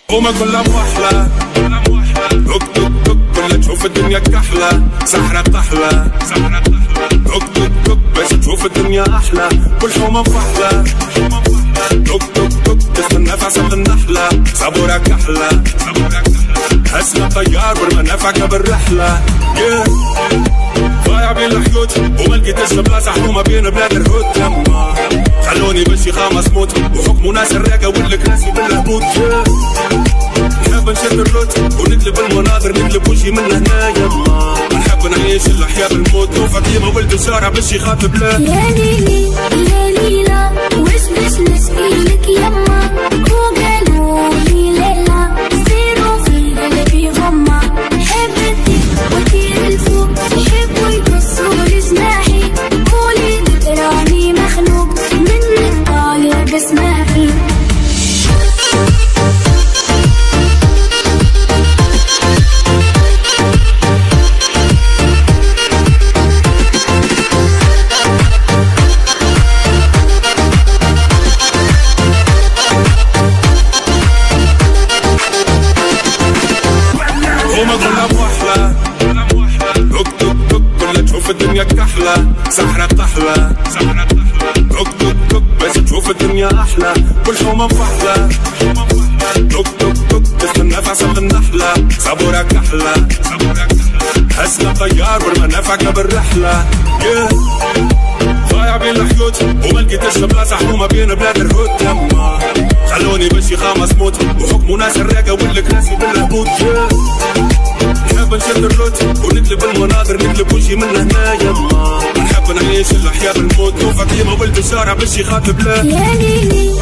وما كلها موحلة توك توك توك كلها تشوف الدنيا كحلة سحرة طحلة توك توك توك باش تشوف الدنيا أحلى كل حومة مفحلة توك توك توك تستنى في عسل النحلة صبورة كحلة حسنا طيار والمنافعك بالرحلة ضايع بين الحيوت وما لقيتش بلاصة حكومة بين بلاد الهود يما خلوني بشي خامس موت وحكموا ناس الراقة والكراسي بالهبوط نحب نشد الروت ونقلب المناظر نقلب وشي من هنا يما نحب نعيش الحياة بالموت وفاطمة ولد الشارع باش يخاطب لا يا ليلي يا ليلى وش باش نشكيلك يما وقالولي ليلى سيروا في قلبي غمة حبتك وطير الفوق يحبوا يقصوا جناحي قولي لك راني مخنوق منك طالع بسماحي وما كلها موحلة توك توك توك كلها تشوف الدنيا كحلة سحرة طحلة توك توك توك باش تشوف الدنيا أحلى كل حومة مفحلة توك توك توك تستنى في عسل النحلة صبورة كحلة حسنا طيار والمنافعك بالرحلة ضايع بين الحيوت وما لقيتش بلاصة حكومة بين بلاد الهود يما خلوني بشي خامس موت وحكموا ناس الراقة والكراسي بالهبوط نحب نشد الروت ونقلب المناظر نقلب وشي من هنا يما نحب نعيش الحياة بالموت وفاطمة ولد الشارع باش يخاطب لا يا ليلي